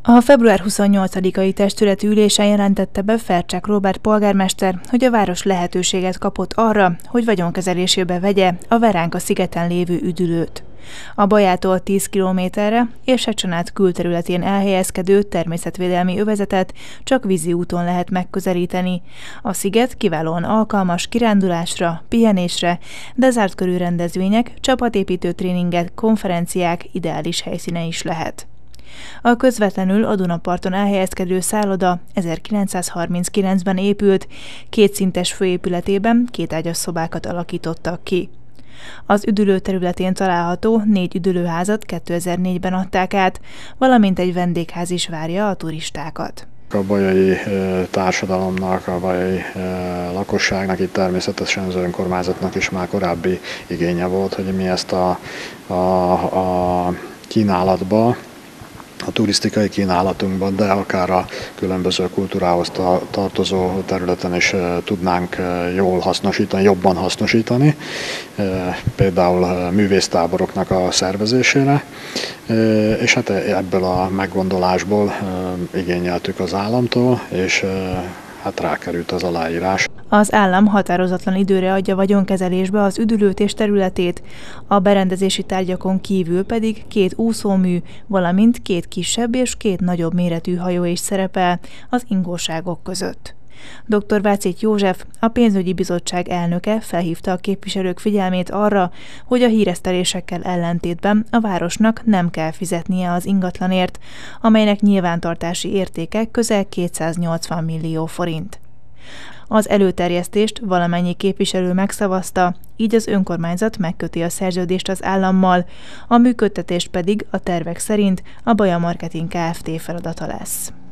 A február 28-ai testületi ülésen jelentette be Fercsák Róbert polgármester, hogy a város lehetőséget kapott arra, hogy vagyonkezelésébe vegye a Veránka szigeten lévő üdülőt. A Bajától 10 kilométerre és Secsenát külterületén elhelyezkedő természetvédelmi övezetet csak vízi úton lehet megközelíteni. A sziget kiválóan alkalmas kirándulásra, pihenésre, de zárt körű rendezvények, csapatépítő tréningek, konferenciák ideális helyszíne is lehet. A közvetlenül a Dunaparton elhelyezkedő szálloda 1939-ben épült, kétszintes főépületében kétágyas szobákat alakítottak ki. Az üdülő területén található 4 üdülőházat 2004-ben adták át, valamint egy vendégház is várja a turistákat. A bajai társadalomnak, a bajai lakosságnak, itt természetesen az önkormányzatnak is már korábbi igénye volt, hogy mi ezt a kínálatba, a turisztikai kínálatunkban, de akár a különböző kultúrához tartozó területen is tudnánk jól hasznosítani, jobban hasznosítani, például művésztáboroknak a szervezésére, és hát ebből a meggondolásból igényeltük az államtól, és hát rákerült az aláírás. Az állam határozatlan időre adja vagyonkezelésbe az üdülőt és területét, a berendezési tárgyakon kívül pedig 2 úszómű, valamint 2 kisebb és 2 nagyobb méretű hajó is szerepel az ingóságok között. Dr. Vácit József, a pénzügyi bizottság elnöke felhívta a képviselők figyelmét arra, hogy a híresztelésekkel ellentétben a városnak nem kell fizetnie az ingatlanért, amelynek nyilvántartási értéke közel 280 millió forint. Az előterjesztést valamennyi képviselő megszavazta, így az önkormányzat megköti a szerződést az állammal, a működtetést pedig a tervek szerint a Baja Marketing Kft. Feladata lesz.